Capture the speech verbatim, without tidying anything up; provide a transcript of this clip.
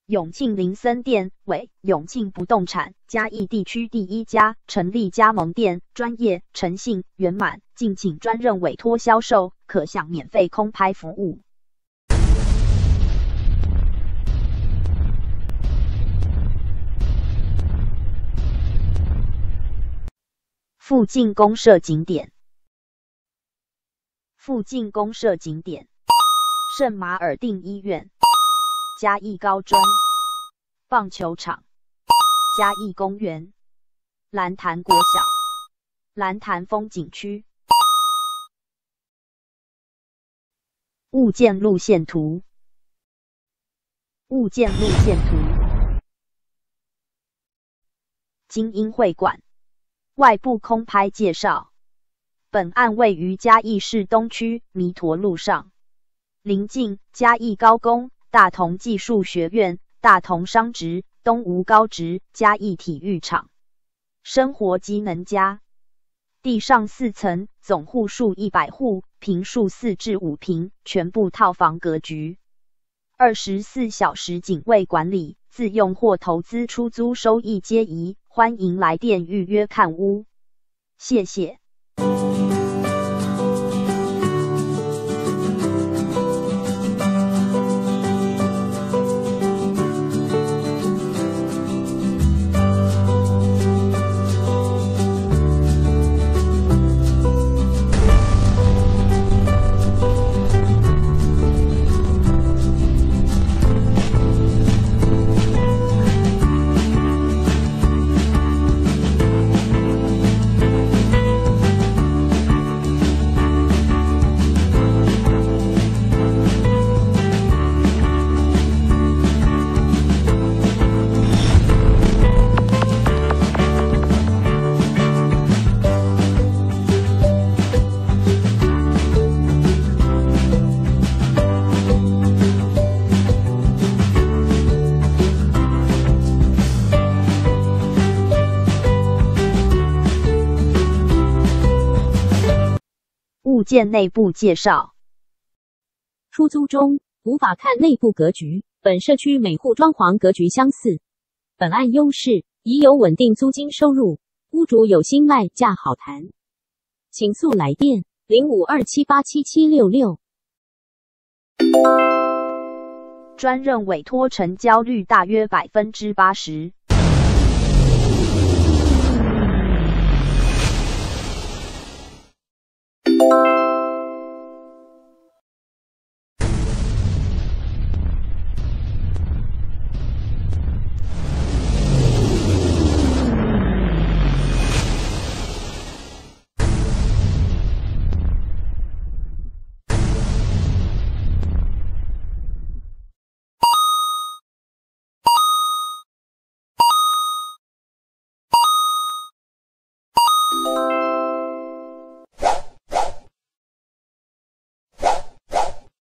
永庆林森店为永庆不动产嘉义地区第一家成立加盟店，专业、诚信、圆满，敬请专任委托销售，可享免费空拍服务。附近公社景点。附近公社景点：圣马尔定医院、嘉义高中、棒球场、嘉义公园、蓝潭国小、蓝潭风景区。物件路线图。物件路线图。精英会馆外部空拍介绍。本案位于嘉义市东区弥陀路上，邻近嘉义高工、大同技术学院、大同商职、东吴高职、嘉义体育场。生活机能佳，地上四层，总户数一百户，坪数四至五坪，全部套房格局。二十四小时警卫管理，自用或投资出租收益皆宜，欢迎来电预约看屋。谢谢。物件内部介绍。 出租中无法看内部格局，本社区每户装潢格局相似。本案优势已有稳定租金收入，屋主有心卖价好谈，请速来电零五二七八七七六六。 专任委托成交率大约百分之八十。